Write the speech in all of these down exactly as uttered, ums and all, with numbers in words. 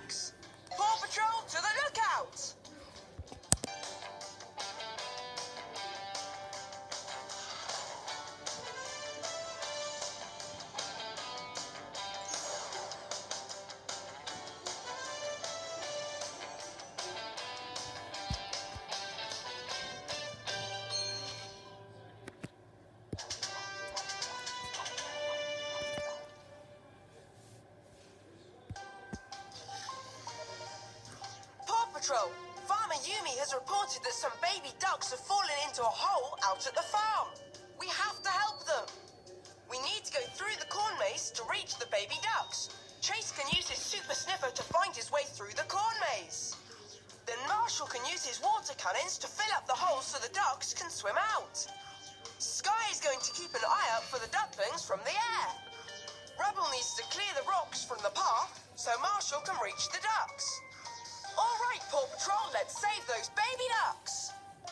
ducks. Paw Patrol to the lookout! Farmer Yumi has reported that some baby ducks have fallen into a hole out at the farm. We have to help them. We need to go through the corn maze to reach the baby ducks. Chase can use his super sniffer to find his way through the corn maze. Then Marshall can use his water cannons to fill up the holes so the ducks can swim out. Skye is going to keep an eye out for the ducklings from the air. Rubble needs to clear the rocks from the path so Marshall can reach the ducks. All right, Paw Patrol, let's save those baby ducks.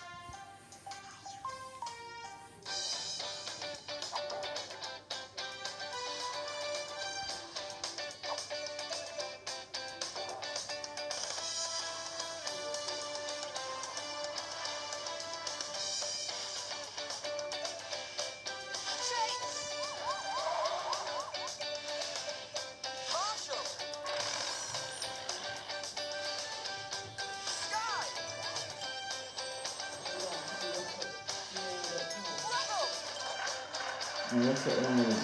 What's it on the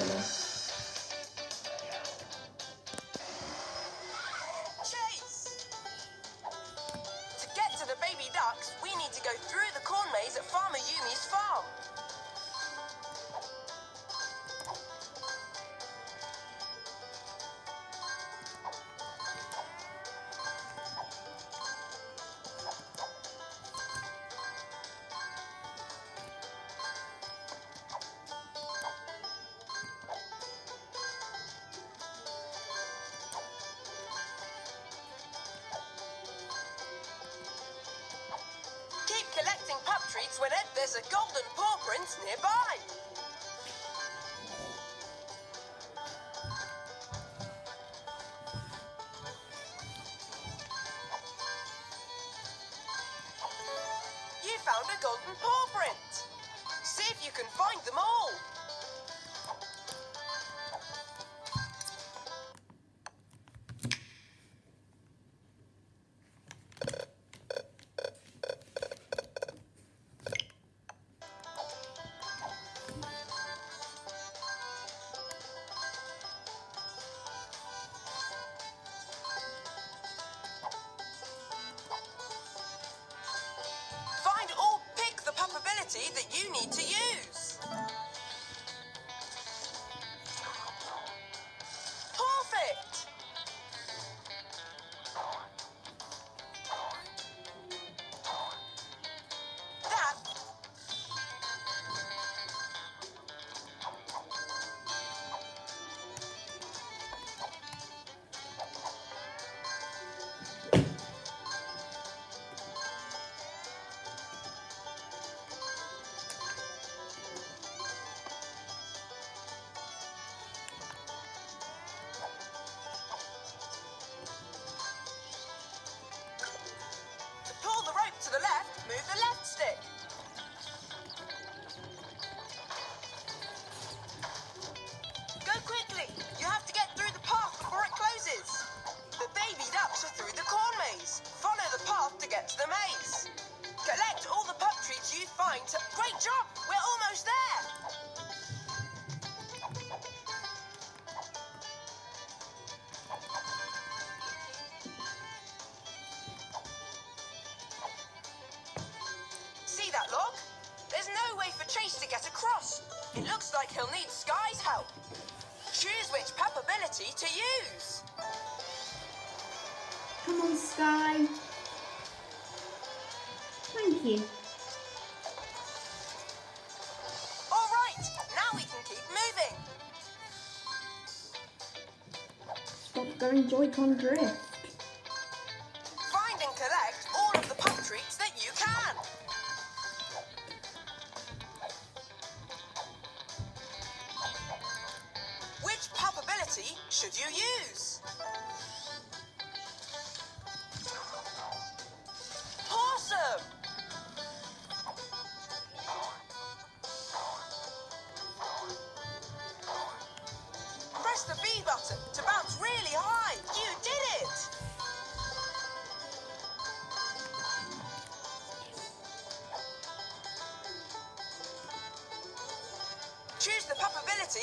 Chase! To get to the baby ducks, we need to go through the corn maze at Farmer Yumi's farm. Collecting pup treats whenever there's a golden paw print nearby. You found a golden paw print. See if you can find them all. That you need to use. Perfect! That to the left, move the left stick. Go quickly. You have to get through the path before it closes. The baby ducks are through the corn maze. Follow the path to get to the maze. Collect all the pup treats you find. Great job! We're almost there. See that log? There's no way for Chase to get across. It looks like he'll need Skye's help. Choose which pup ability to use. Come on, Skye. Thank you. All right, now we can keep moving. Stop going Joy-Con drift. Find and collect all of the pup treats that you can. Which pup ability should you use?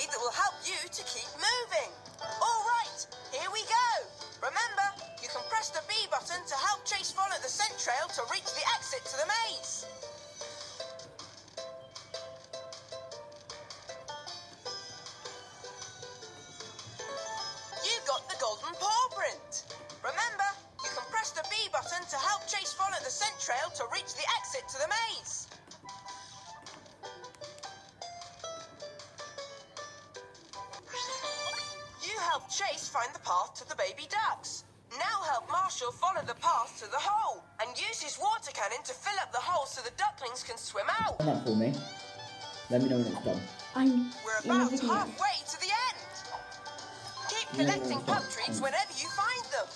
that will help you to keep moving. All right, here we go. Remember, you can press the B button to help Chase follow the scent trail to reach the exit to the maze. You got the golden paw print. Remember, you can press the B button to help Chase follow the scent trail to reach the exit to the maze. You helped Chase find the path to the baby ducks. Now help Marshall follow the path to the hole and use his water cannon to fill up the hole so the ducklings can swim out. Done that for me. Let me know when it's done. I'm We're in the about video. halfway to the end. Keep Yeah, collecting yeah, pup yeah. treats whenever you find them.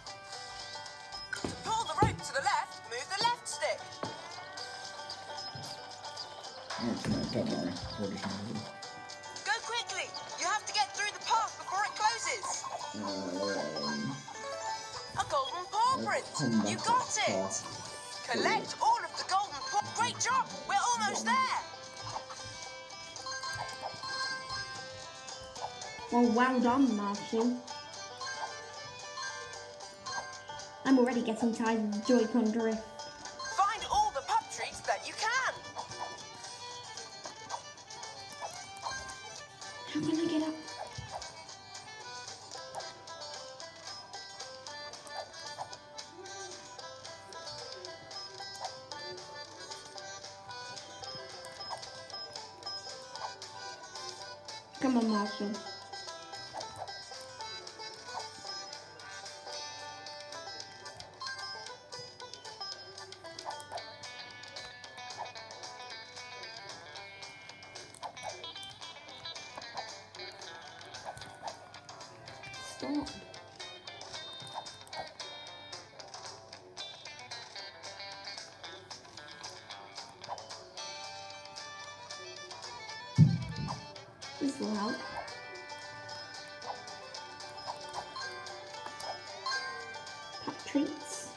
To pull the rope to the left, move the left stick. Oh, it's not, don't worry. It's already done. Go quickly. You have to get through the path before it closes. Um, A golden paw print. come You back got up it. fast. Collect all of the golden paw. Great job. We're almost there. Well, well done, Marshall. I'm already getting tired of the Joy-Con drift. Find all the pup treats that you can. How can I get up? Come on, Marshall. Stop. This will help. Pup treats.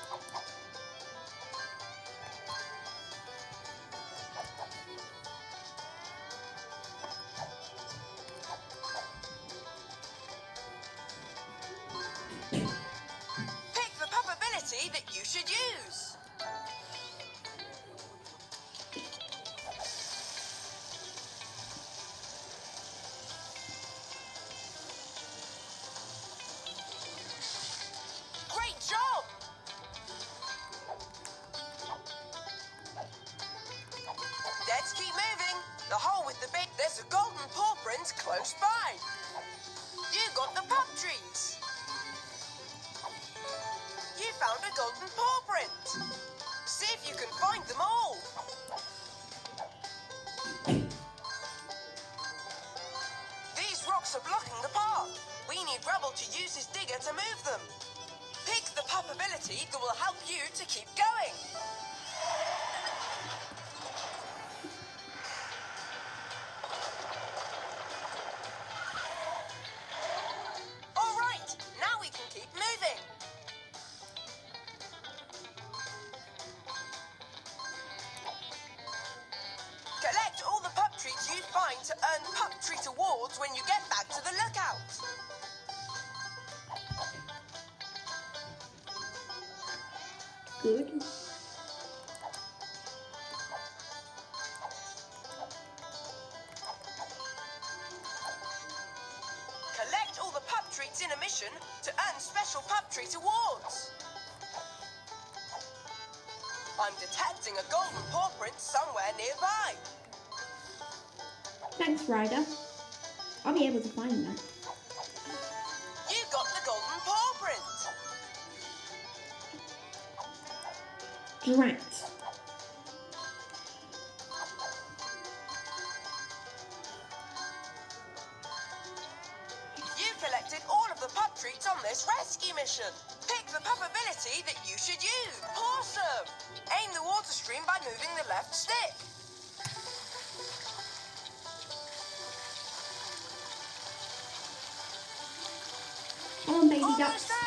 Pick the pup ability that you should use. Great job! Let's keep moving. The hole with the big... There's a golden paw print close by. You got the pup treats. You found a golden paw print. See if you can find them all. These rocks are blocking the path. We need Rubble to use his digger to move them. Pick the pup ability that will help you to keep going. All right, now we can keep moving. Collect all the pup treats you find to earn pup treat awards when you get back to the lookout. Good. Collect all the pup treats in a mission to earn special pup treat awards. I'm detecting a golden paw print somewhere nearby. Thanks, Ryder. I'll be able to find that. You got the golden paw print. Drat. You collected all of the pup treats on this rescue mission. Pick the pup ability that you should use. Awesome! Aim the water stream by moving the left stick. Come on, baby Almost ducks. there!